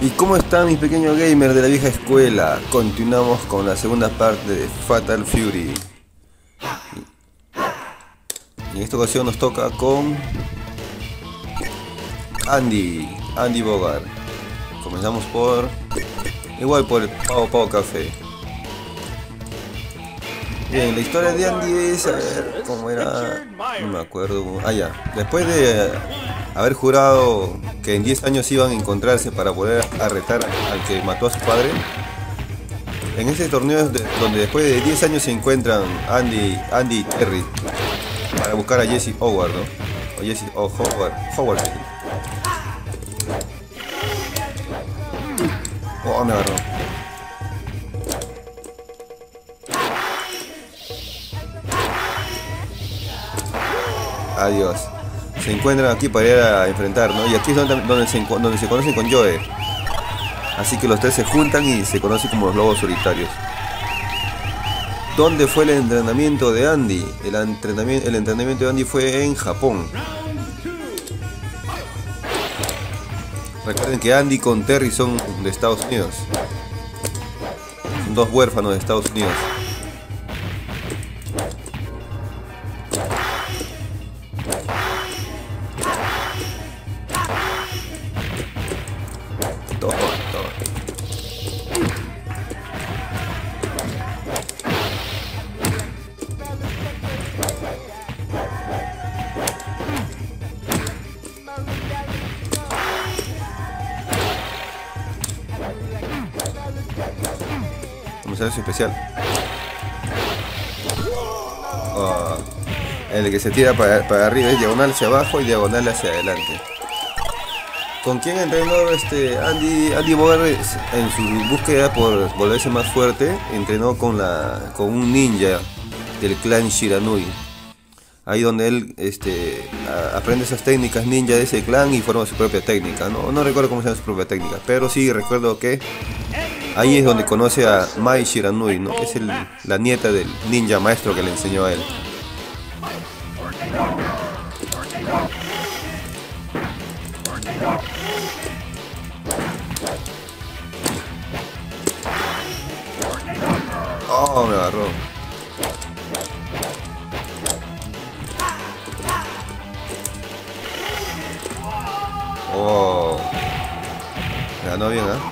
¿Y cómo están mis pequeños gamers de la vieja escuela? Continuamos con la segunda parte de Fatal Fury. Y en esta ocasión nos toca con Andy Bogard. Comenzamos por el Pau Café. Bien, la historia de Andy es, a ver, ¿cómo era? No me acuerdo. Ah, ya. Después de haber jurado que en 10 años iban a encontrarse para poder arrestar al que mató a su padre, en ese torneo es donde después de 10 años se encuentran Andy y Terry para buscar a Jesse Howard, ¿no? O Jesse Howard. Oh, me agarró. Adiós. Se encuentran aquí para ir a enfrentar, ¿no? Y aquí es donde se conocen con Joe. Así que los tres se juntan y se conocen como los lobos solitarios. ¿Dónde fue el entrenamiento de Andy? El entrenamiento de Andy fue en Japón. Recuerden que Andy con Terry son de Estados Unidos. Son dos huérfanos de Estados Unidos. Vamos a ver su especial. El que se tira para arriba es diagonal hacia abajo y diagonal hacia adelante. ¿Con quién entrenó Andy Bogard en su búsqueda por volverse más fuerte? Entrenó con un ninja del clan Shiranui. Ahí donde él aprende esas técnicas ninja de ese clan y forma su propia técnica. No recuerdo cómo se llama su propia técnica, pero sí recuerdo que ahí es donde conoce a Mai Shiranui, ¿no? Es la nieta del ninja maestro que le enseñó a él. Oh, me agarró. Oh, me ganó bien, ¿eh?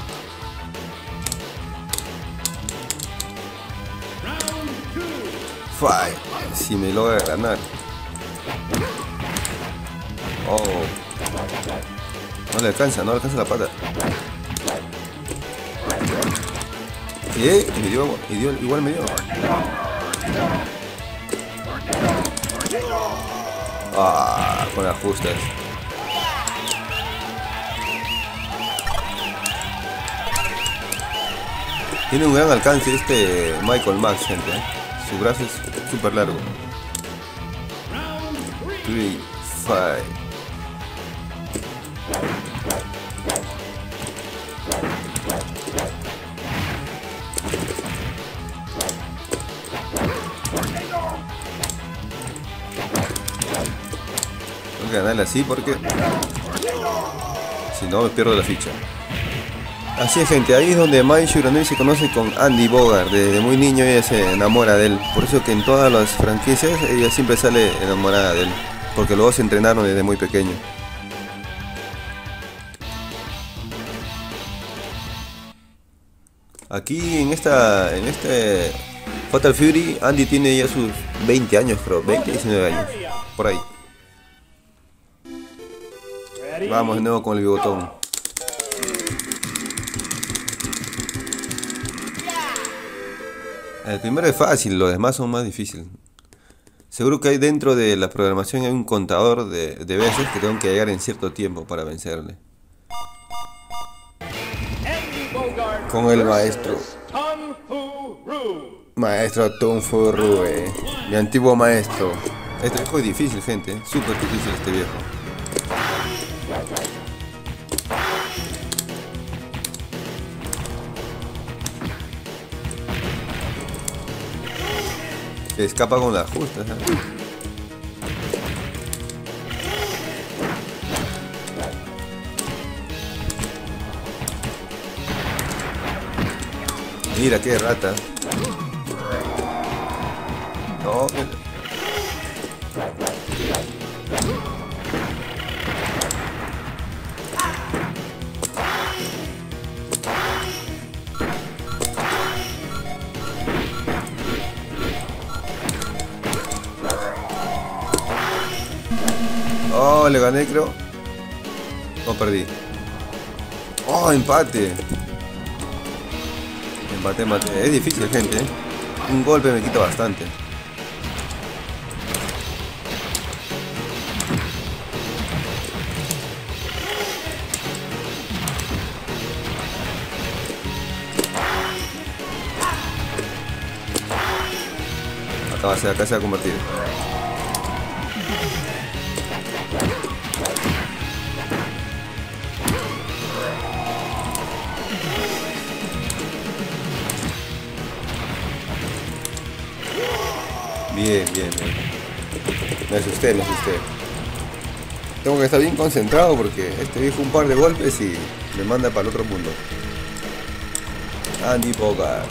Fight. Si me logra ganar. Oh. No le alcanza la pata. Igual me dio. Ah, con ajustes. Tiene un gran alcance Michael Max, gente. Su brazo es súper largo. 3, 5. Tengo que ganarle así porque si no me pierdo la ficha. Así es, gente, ahí es donde Mai Shiranui se conoce con Andy Bogard. Desde muy niño ella se enamora de él. Por eso que en todas las franquicias ella siempre sale enamorada de él, porque los dos se entrenaron desde muy pequeño. Aquí en este Fatal Fury, Andy tiene ya sus 20 años, creo, 20, 19 años, por ahí. Vamos de nuevo con el bigotón. El primero es fácil, los demás son más difíciles. Seguro que hay dentro de la programación hay un contador de veces que tengo que llegar en cierto tiempo para vencerle. Con el maestro Tung Fu Rue, mi antiguo maestro. Este viejo es difícil, gente, súper difícil este viejo. Se escapa con la justa, ¿sabes? Mira qué rata. No. Oh, le gané, creo. No, perdí. Oh, empate. Empate. Es difícil, gente, ¿eh? Un golpe me quita bastante. Acá se va a convertir. Bien. Me asusté. Tengo que estar bien concentrado porque este viejo un par de golpes y me manda para el otro mundo. Andy Bogart.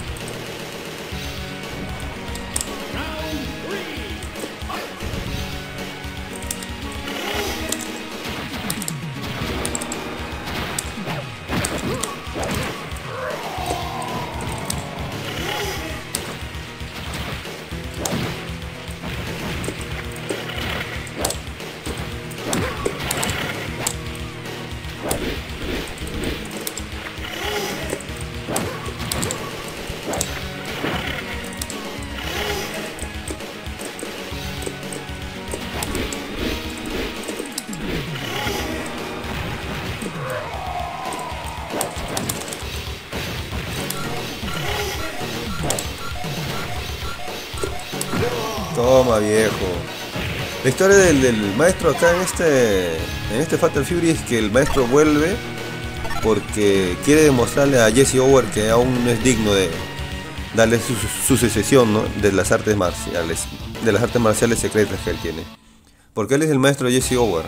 Toma, viejo. La historia del maestro acá en este Fatal Fury es que el maestro vuelve porque quiere demostrarle a Jesse Owens que aún no es digno de darle su sucesión, ¿no? De las artes marciales secretas que él tiene. Porque él es el maestro Jesse Owens.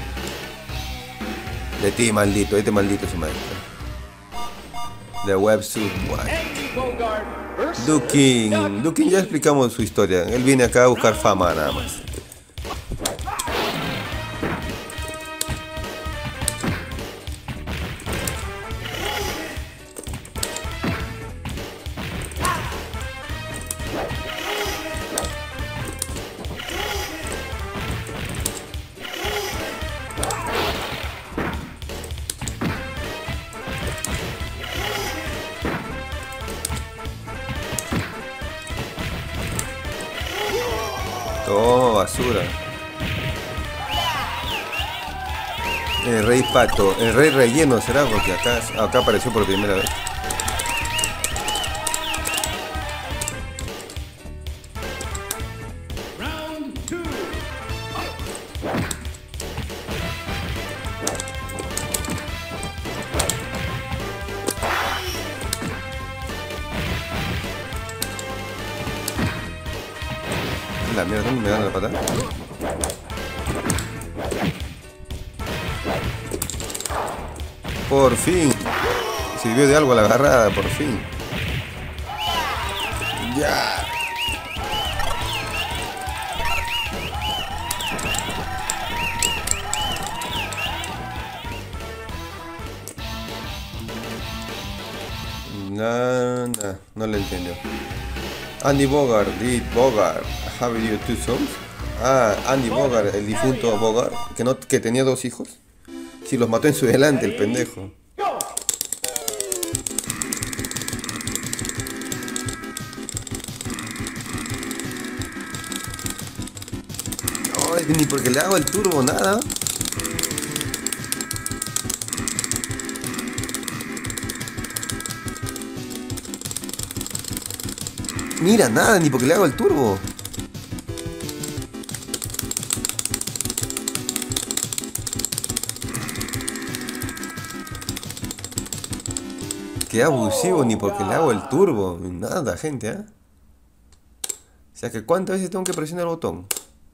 De ti, maldito, este maldito es su maestro. The Websuit Duking, ya explicamos su historia. Él viene acá a buscar fama nada más. Toma, basura. El rey pato, el rey relleno será porque acá apareció por primera vez. La mierda, ¿dónde me dan la patada? Por fin. Sirvió de algo la agarrada, por fin. Ya. No le entendió. Andy Bogart, have you two sons? Ah, Andy Bogart, el difunto Bogart, que tenía 2 hijos. Si los mató en su delante, el pendejo. No, ni porque le hago el turbo, nada. Mira, nada, ni porque le hago el turbo. Qué abusivo, ni porque le hago el turbo. Nada, gente, ¿eh? O sea que ¿cuántas veces tengo que presionar el botón?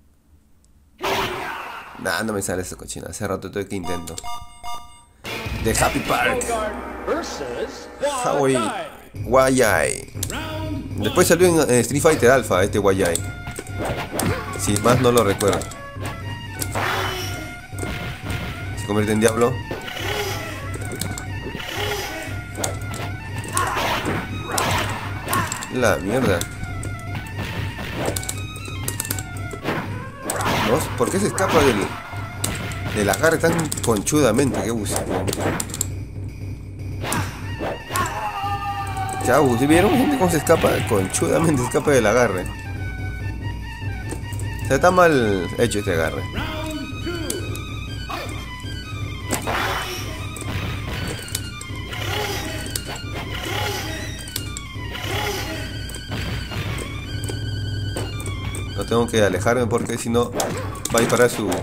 Nah, no me sale esa cochina. Hace rato todo que intento. The Happy Park. Howie Wayai. Después salió en Street Fighter Alpha este Wayai. Si más no lo recuerdo. Se convierte en diablo. La mierda. ¿No? ¿Por qué se escapa del agarre tan conchudamente? ¿Qué usa? Chau, ¿sí vieron gente cómo se escapa? Conchudamente se escapa del agarre. O sea, está mal hecho este agarre. No tengo que alejarme porque si no va a disparar su...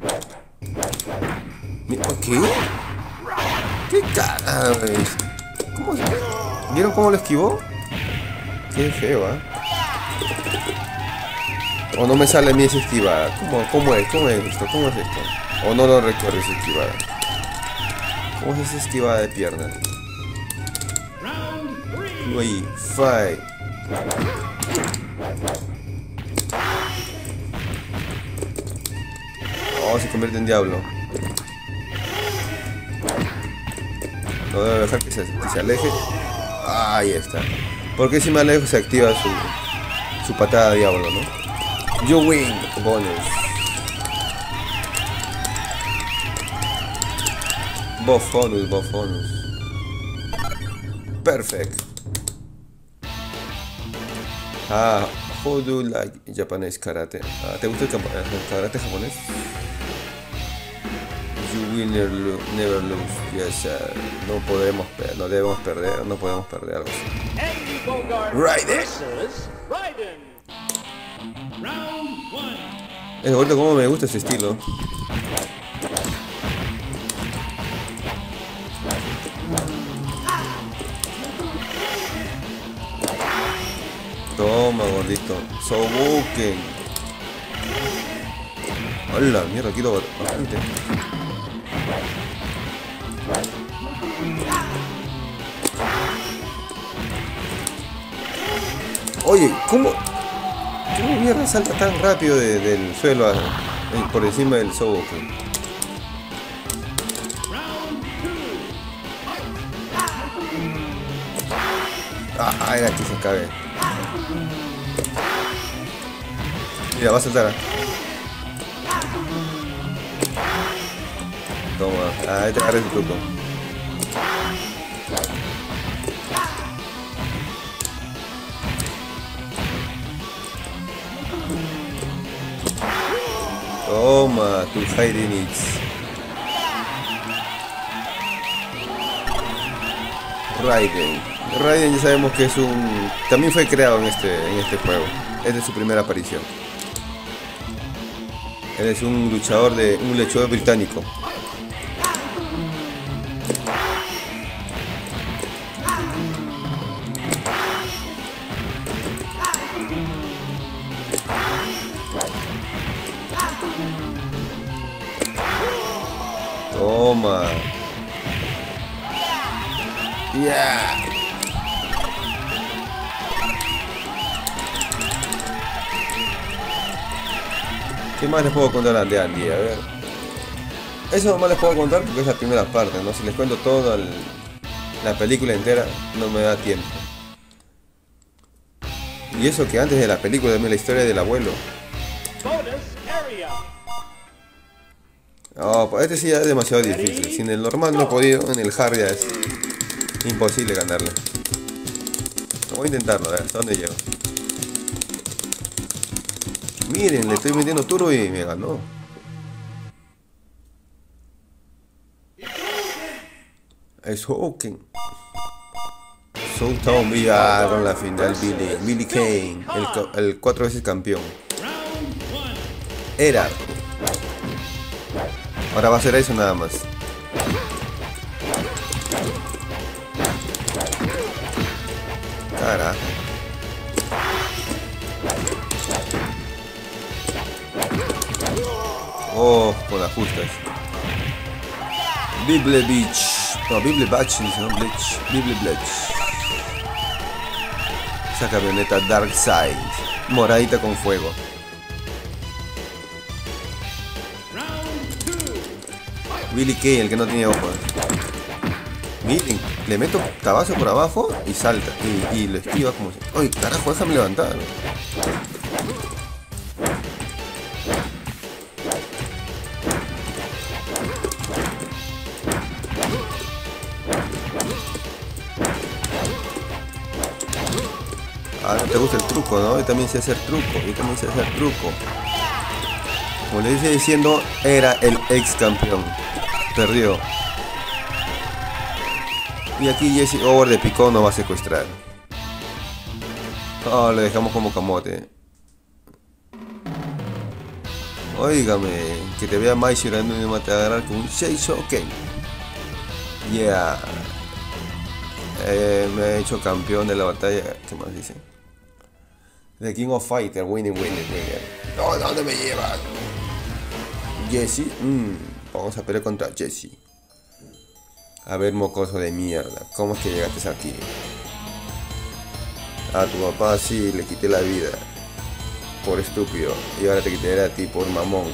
¿Qué? ¿Qué carajo es? ¿Cómo se... ¿Vieron cómo lo esquivó? Qué feo, ¿eh? O no me sale a mí esa esquivada. ¿Cómo es? ¿Cómo es esto? ¿Cómo es esto? O no lo recuerdo esa esquivada. ¿Cómo es esa esquivada de pierna? Uy, fight. Oh, se convierte en diablo. No debo dejar que se aleje. Ahí está. Porque si me alejo se activa su patada de diablo, ¿no? You win. Bonus. Bonus. Perfect. How do you like Japanese karate? ¿Te gusta el karate japonés? You win never lose. Yes, sir. No debemos perder, no podemos perder algo así. Raiden. Es bonito como me gusta ese estilo. Toma, gordito. Sobuken. Hola, mierda, quiero bastante. Oye, ¿cómo mierda salta tan rápido del suelo por encima del Sobuken? Era que se cabe. Mira, va a saltar. Toma, ahí te agarré el truco. Toma, tu hiding it. Raiden ya sabemos que es también fue creado en este juego. Es de su primera aparición. Él es un luchador británico. Toma. Yeah. ¿Qué más les puedo contar de Andy? A ver. Eso nomás les puedo contar porque es la primera parte, ¿no? Si les cuento toda la película entera, no me da tiempo. Y eso que antes de la película también la historia del abuelo. Oh, pues este sí ya es demasiado difícil. Sin el normal no he podido, en el hard ya es imposible ganarle. Voy a intentarlo, a ver hasta dónde llego. Miren, le estoy metiendo turbo y me ganó. Es Hawking. Showdown con la final Billy Kane, el 4 veces campeón. Era. Ahora va a ser eso nada más. Carajo. Oh, con las justas. Bible Beach. No, Bible Batch, no Bleach. Bible Bleach. Esa camioneta Darkseid, moradita con fuego. Billy Kay, el que no tiene ojos. Miren, le meto tabazo por abajo y salta. Y lo esquiva como si... ¡Ay, carajo, déjame levantar! Ah, no te gusta el truco, ¿no? Yo también sé hacer truco. Como le dice diciendo, era el ex campeón. Perdió. Y aquí Jesse Owens de picó nos va a secuestrar. Oh, le dejamos como camote. Óigame, que te vea Mai llorando y me mate a agarrar con un Shouken. Yeah. Me ha hecho campeón de la batalla. ¿Qué más dice? The King of Fighter, winning. No, ¿dónde me llevan? Jesse, vamos a pelear contra Jesse. A ver, mocoso de mierda, ¿cómo es que llegaste aquí? A tu papá sí le quité la vida por estúpido, y ahora te quitaré a ti por mamón.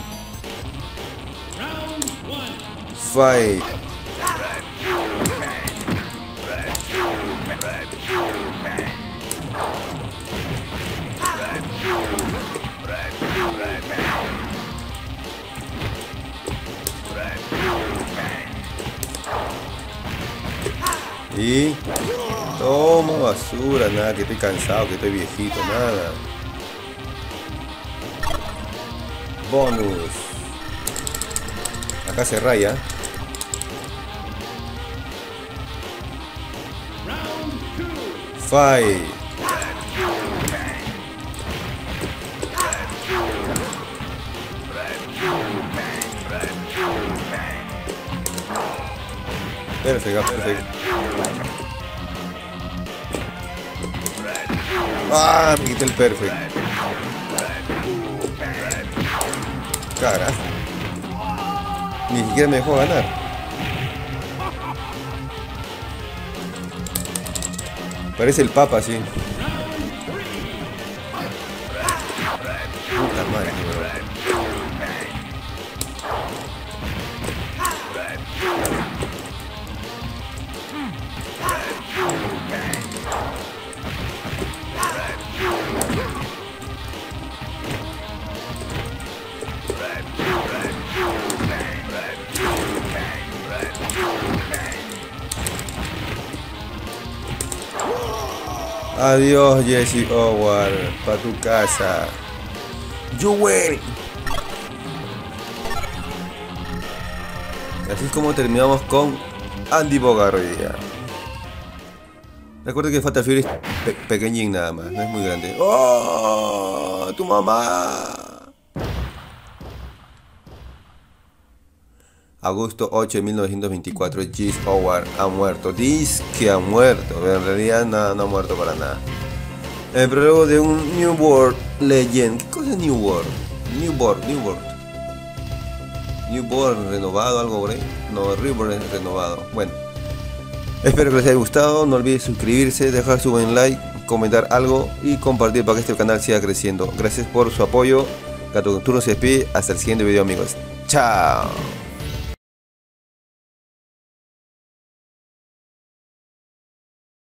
Fight. Y toma basura, nada, que estoy cansado, que estoy viejito, nada. Bonus. Acá se raya. Fight. Perfecto. Ah, me quité el perfect. Carajo. Ni siquiera me dejó ganar. Parece el Papa, sí. Puta madre, bro. Adiós, Jesse Owens, pa' tu casa. You win. Así es como terminamos con Andy Bogard. Recuerda que Fatal Fury es pequeñín nada más, no es muy grande. ¡Oh! ¡Tu mamá! Agosto 8 de 1924, Jesse Owens ha muerto. Dice que ha muerto, pero en realidad no ha muerto para nada. El prólogo de un New World Legend. ¿Qué cosa es New World? New World renovado, algo por ahí. No, Reborn es renovado. Bueno, espero que les haya gustado. No olviden suscribirse, dejar su buen like, comentar algo y compartir para que este canal siga creciendo. Gracias por su apoyo. Gato Nocturno se despide. Hasta el siguiente video, amigos. Chao.